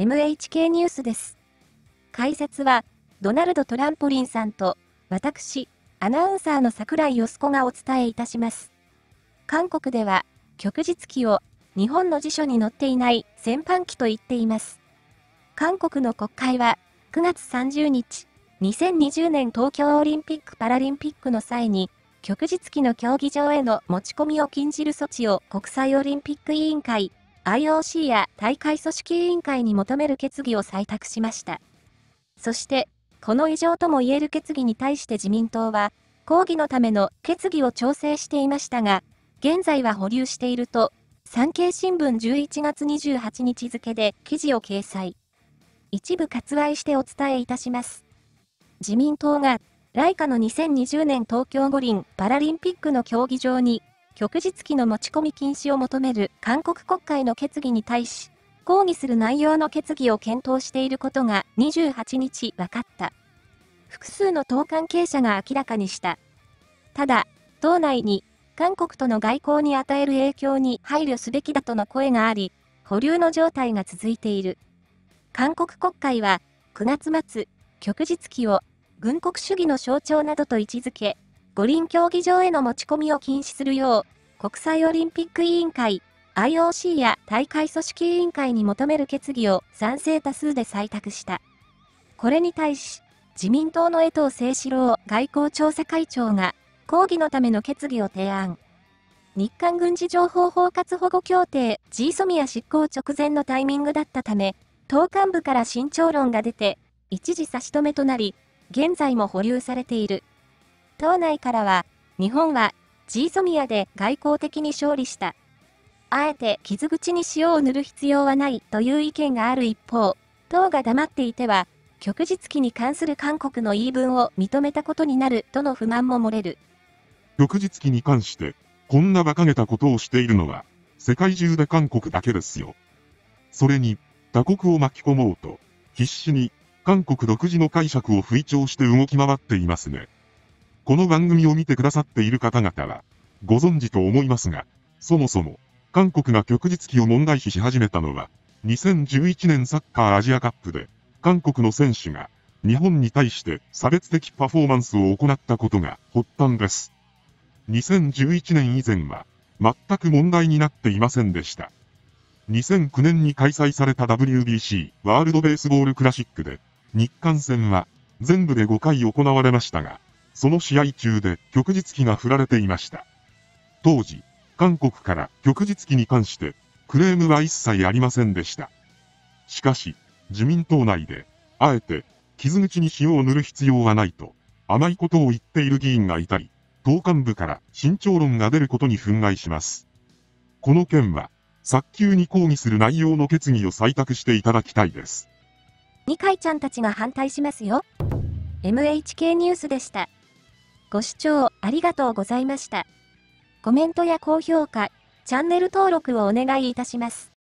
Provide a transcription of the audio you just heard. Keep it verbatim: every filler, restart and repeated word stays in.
エムエイチケー ニュースです。解説は、ドナルド・トランポリンさんと、私、アナウンサーの桜井よしこがお伝えいたします。韓国では、旭日旗を、日本の辞書に載っていない戦犯旗と言っています。韓国の国会は、くがつさんじゅうにち、にせんにじゅうねん東京オリンピック・パラリンピックの際に、旭日旗の競技場への持ち込みを禁じる措置を国際オリンピック委員会、アイオーシー や大会組織委員会に求める決議を採択しました。そして、この異常とも言える決議に対して自民党は、抗議のための決議を調整していましたが、現在は保留していると、産経新聞じゅういちがつにじゅうはちにち付で記事を掲載。一部割愛してお伝えいたします。自民党が、来夏のにせんにじゅうねん東京五輪パラリンピックの競技場に、旭日旗の持ち込み禁止を求める韓国国会の決議に対し、抗議する内容の決議を検討していることがにじゅうはちにち分かった。複数の党関係者が明らかにした。ただ、党内に、韓国との外交に与える影響に配慮すべきだとの声があり、保留の状態が続いている。韓国国会は、くがつまつ、旭日旗を、軍国主義の象徴などと位置づけ、五輪競技場への持ち込みを禁止するよう、国際オリンピック委員会、アイオーシー や大会組織委員会に求める決議を賛成多数で採択した。これに対し、自民党の江藤誠志郎外交調査会長が、抗議のための決議を提案。日韓軍事情報包括保護協定 ジーソミア 執行直前のタイミングだったため、党幹部から慎重論が出て、一時差し止めとなり、現在も保留されている。党内からは、日本は ジーソミア で外交的に勝利した。あえて傷口に塩を塗る必要はないという意見がある一方、党が黙っていては、旭日旗に関する韓国の言い分を認めたことになるとの不満も漏れる。 旭日旗に関して、こんな馬鹿げたことをしているのは、世界中で韓国だけですよ。それに、他国を巻き込もうと、必死に、韓国独自の解釈を吹聴して動き回っていますね。この番組を見てくださっている方々は、ご存知と思いますが、そもそも、韓国が旭日旗を問題視し始めたのは、にせんじゅういちねんサッカーアジアカップで、韓国の選手が、日本に対して差別的パフォーマンスを行ったことが発端です。にせんじゅういちねん以前は、全く問題になっていませんでした。にせんきゅうねんに開催された ダブリュービーシー ワールドベースボールクラシックで、日韓戦は全部でごかい行われましたが、その試合中で旭日旗が振られていました。当時、韓国から旭日旗に関してクレームは一切ありませんでした。しかし、自民党内で、あえて傷口に塩を塗る必要はないと、甘いことを言っている議員がいたり、党幹部から慎重論が出ることに憤慨します。この件は、早急に抗議する内容の決議を採択していただきたいです。 二階ちゃんたちが反対しますよ。エムエイチケー ニュースでした。ご視聴ありがとうございました。コメントや高評価、チャンネル登録をお願いいたします。